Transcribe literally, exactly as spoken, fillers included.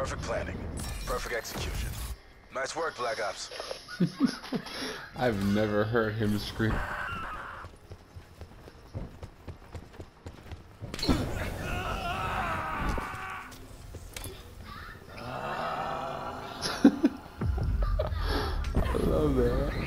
Perfect planning. Perfect execution. Nice work, Black Ops. I've never heard him scream. I love that.